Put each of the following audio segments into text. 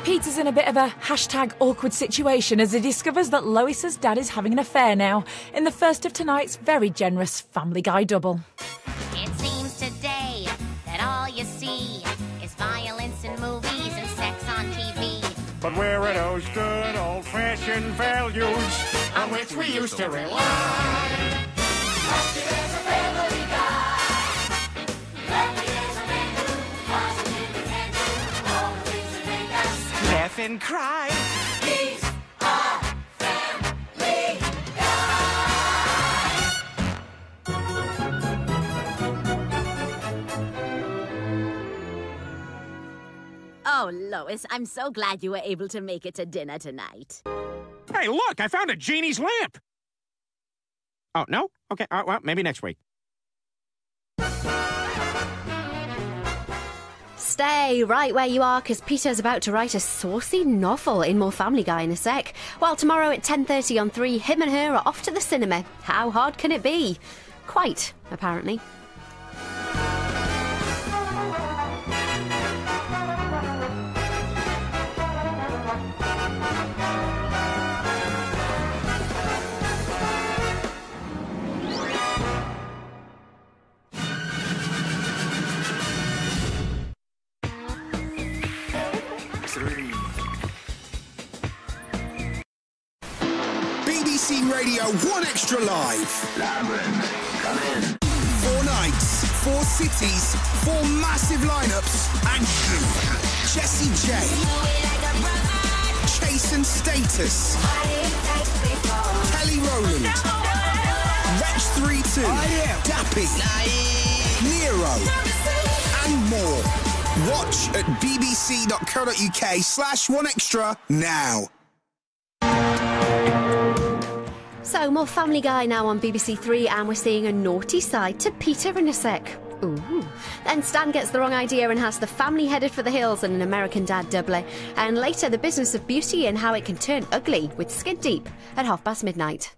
Peter's in a bit of a #awkward situation as he discovers that Lois's dad is having an affair now in the first of tonight's very generous Family Guy double. It seems today that all you see is violence in movies and sex on TV. But where are those good old-fashioned values on which we used to rely? Lucky there's a Family Guy. Lucky there's a man who positively can do all the things that make us laugh and cry. He's a Family Guy. Oh, Lois, I'm so glad you were able to make it to dinner tonight. Hey, look, I found a genie's lamp. Oh, no? Okay, well, maybe next week. Stay right where you are, because Peter's about to write a saucy novel in more Family Guy in a sec. While tomorrow at 10:30 on 3, him and her are off to the cinema. How hard can it be? Quite, apparently. BBC Radio 1 Extra Live. Lauren, come in. 4 nights, 4 cities, 4 massive lineups, and you, Jessie J, Chase and Status, Kelly Rowland, Wretch 3-2, Dappy, Nero, and more. Watch at bbc.co.uk/1extra now. So, more Family Guy now on BBC 3, and we're seeing a naughty side to Peter in a sec. Ooh. Then Stan gets the wrong idea and has the family headed for the hills in an American Dad doubler. And later, the business of beauty and how it can turn ugly with Skin Deep at midnight.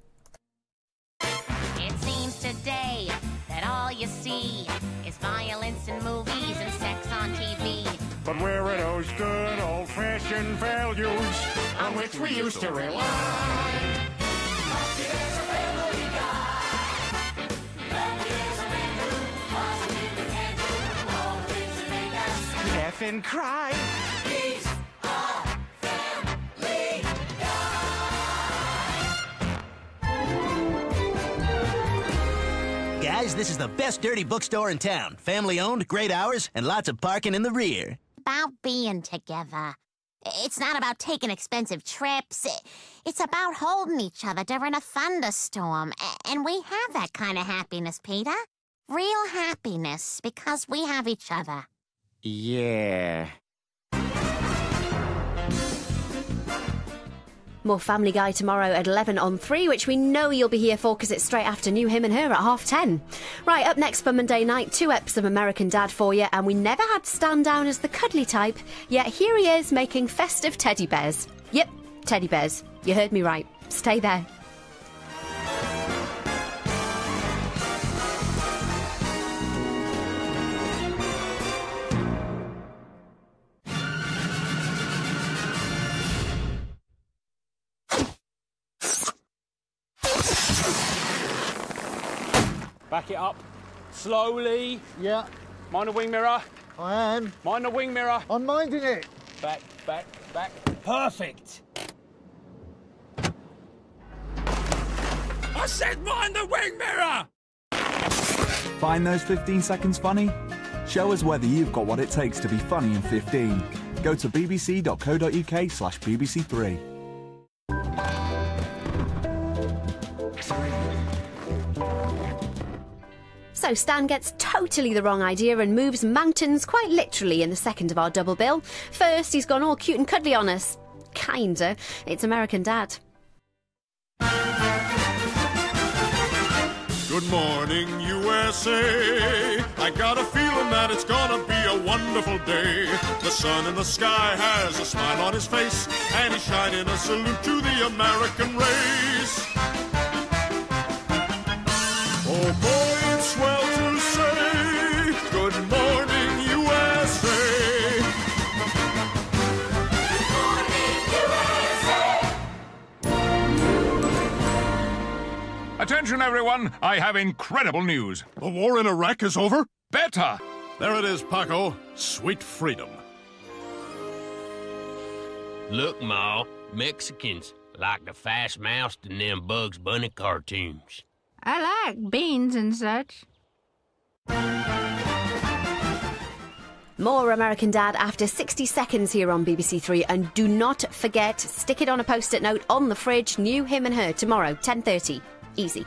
It seems today that all you see is violence in movies and sex on TV. But where are those good old-fashioned values on which we used to rely? Lucky there's a Family Guy. Lucky there's a man who positively can do all the things that make us laugh and cry. He's a Family Guy. Guys, this is the best dirty bookstore in town. Family-owned, great hours, and lots of parking in the rear. About being together. It's not about taking expensive trips. It's about holding each other during a thunderstorm. And we have that kind of happiness, Peter. Real happiness, because we have each other. Yeah. More Family Guy tomorrow at 11 on 3, which we know you'll be here for because it's straight after New Him and Her at 10:30. Right, up next for Monday night, 2 eps of American Dad for you, and we never had Stan down as the cuddly type, yet here he is making festive teddy bears. Yep, teddy bears. You heard me right. Stay there. Back it up. Slowly. Yeah. Mind the wing mirror. I am. Mind the wing mirror. I'm minding it. Back, back, back. Perfect. I said mind the wing mirror! Find those 15 seconds funny? Show us whether you've got what it takes to be funny in 15. Go to bbc.co.uk/BBC3. So Stan gets totally the wrong idea and moves mountains quite literally in the second of our double bill. First, he's gone all cute and cuddly on us. Kinda. It's American Dad. Good morning, USA. I got a feeling that it's gonna be a wonderful day. The sun in the sky has a smile on his face, and he's shining a salute to the American race. Oh boy, it's swell to say, good morning, USA. Good Attention, everyone. I have incredible news. The war in Iraq is over? Better. There it is, Paco. Sweet freedom. Look, Ma, Mexicans like the fast-moused in them Bugs Bunny cartoons. I like beans and such. More American Dad after 60 seconds here on BBC Three. And do not forget, stick it on a post-it note on the fridge. New Him and Her tomorrow, 10:30. Easy.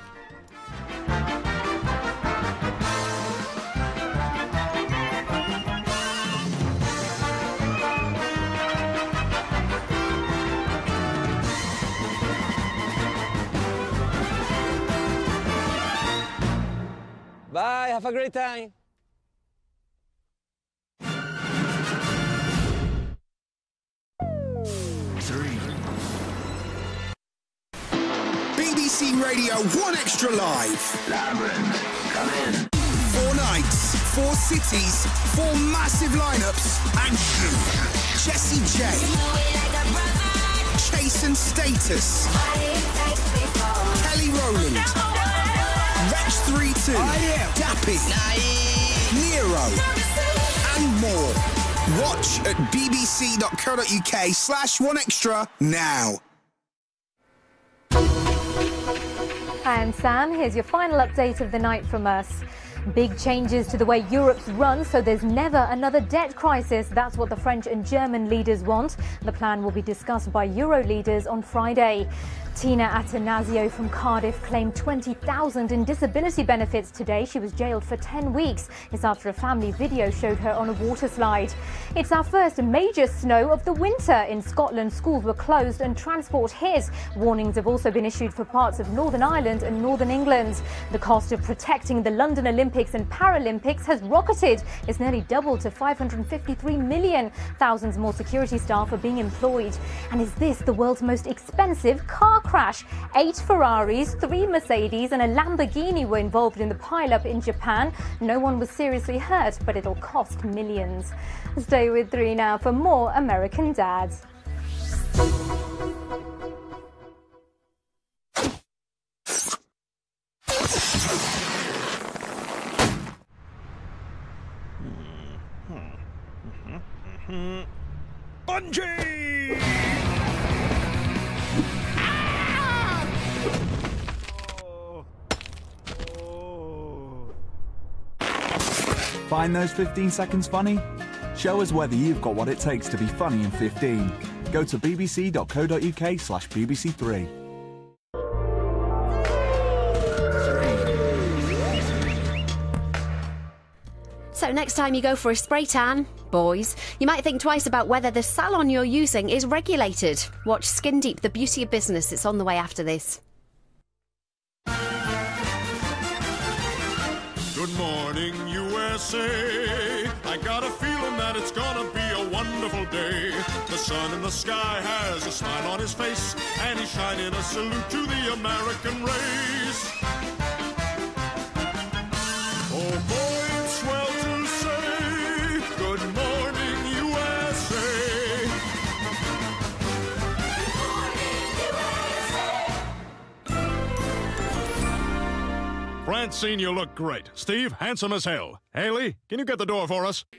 Bye, have a great time. BBC Radio 1 Extra Live. Labyrinth, come in. 4 nights, 4 cities, 4 massive lineups, and Jessie J, Chase and Status, Kelly Rowland, Rex 32, Dappy, Nero, and more. Watch at bbc.co.uk/1extra now. Hi, I'm Sam. Here's your final update of the night from us. Big changes to the way Europe's run, so there's never another debt crisis. That's what the French and German leaders want. The plan will be discussed by Euro leaders on Friday. Tina Atanasio from Cardiff claimed $20,000 in disability benefits today. She was jailed for 10 weeks. It's after a family video showed her on a water slide. It's our first major snow of the winter. In Scotland, schools were closed and transport hit. Warnings have also been issued for parts of Northern Ireland and Northern England. The cost of protecting the London Olympics and Paralympics has rocketed. It's nearly doubled to $553 million. Thousands more security staff are being employed. And is this the world's most expensive car crash? 8 Ferraris, 3 Mercedes and a Lamborghini were involved in the pileup in Japan. No one was seriously hurt, but it'll cost millions. Stay with 3 now for more American Dad. Bungee! Find those 15 seconds funny? Show us whether you've got what it takes to be funny in 15. Go to bbc.co.uk/BBC3. So next time you go for a spray tan, boys, you might think twice about whether the salon you're using is regulated. Watch Skin Deep, the beauty of business. It's on the way after this. Good morning, USA. I got a feeling that it's gonna be a wonderful day. The sun in the sky has a smile on his face, and he's shining a salute to the American race. Oh boy, it's swell to say, good morning, USA. Francine, you look great. Steve, handsome as hell. Haley, can you get the door for us?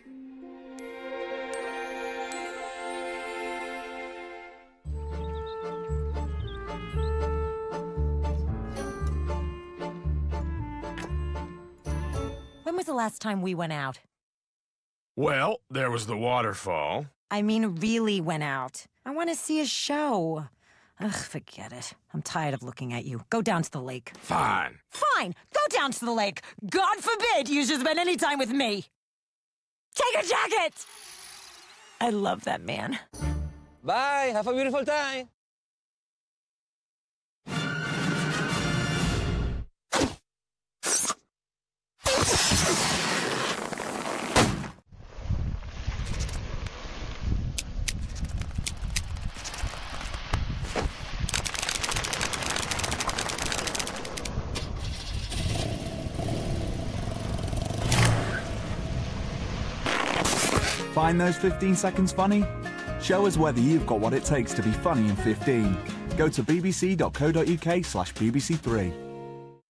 When was the last time we went out? Well, there was the waterfall. I mean, really went out. I want to see a show. Ugh, forget it. I'm tired of looking at you. Go down to the lake. Fine. Fine! Go down to the lake! God forbid you should spend any time with me! Take a jacket! I love that man. Bye, have a beautiful time. Find those 15 seconds funny? Show us whether you've got what it takes to be funny in 15. Go to bbc.co.uk/BBC3.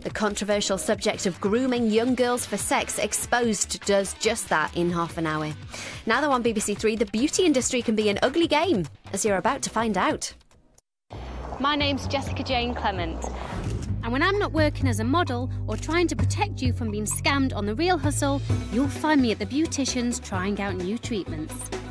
The controversial subject of grooming young girls for sex exposed does just that in half an hour. Now though on BBC Three, the beauty industry can be an ugly game, as you're about to find out. My name's Jessica Jane Clement. And when I'm not working as a model or trying to protect you from being scammed on The Real Hustle, you'll find me at the beauticians trying out new treatments.